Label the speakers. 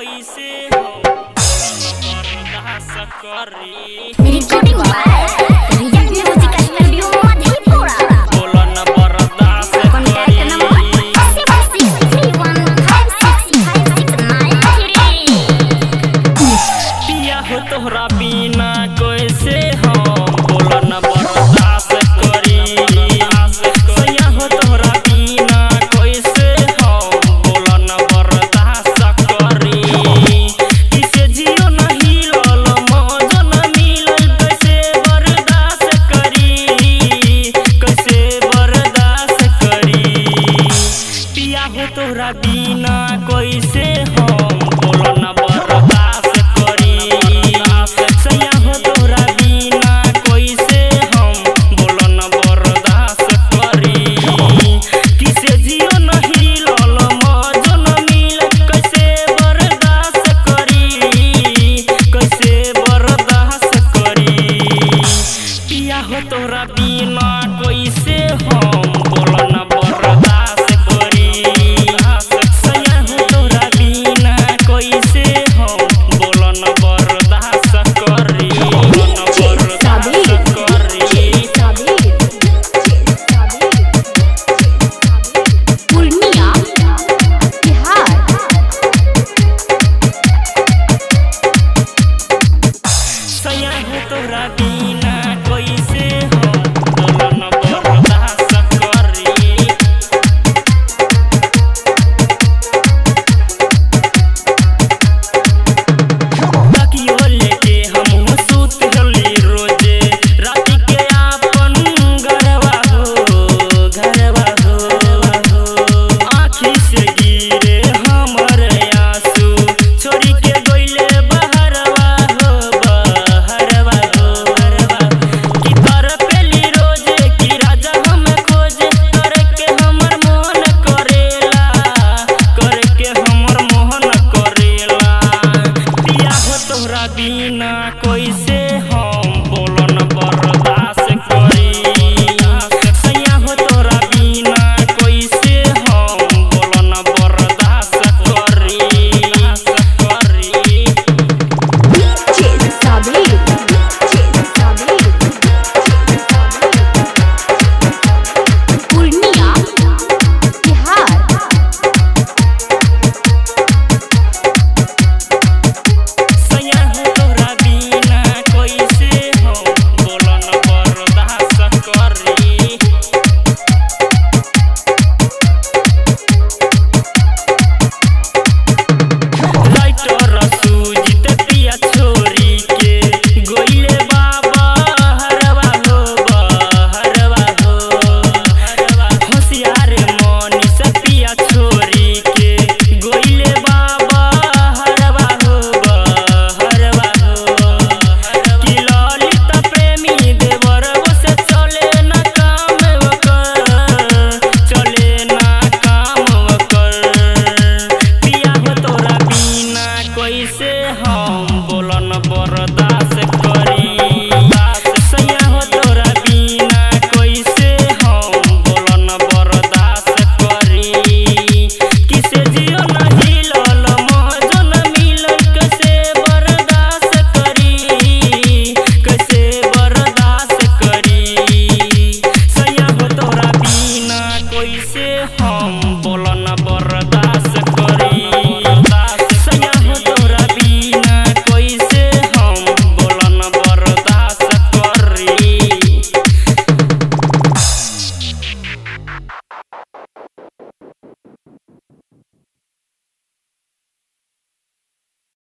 Speaker 1: कैसे हो बर्दाश्त करी
Speaker 2: recording by real music studio Madhepura
Speaker 1: बोलो न बर्दाश्त
Speaker 2: कॉन्टैक्ट नंबर 76315659
Speaker 1: पिया हो तोहरा बिना कैसे हो बोलो न बर्दाश्त करी सैया हो तोहरा बिना कैसे हो बोलो न बर्दाश्त करी किसे जियो नहीं लल मौज न मिलल कैसे बर्दाश्त करी पिया हो तोहरा बिना कैसे हो बोलो न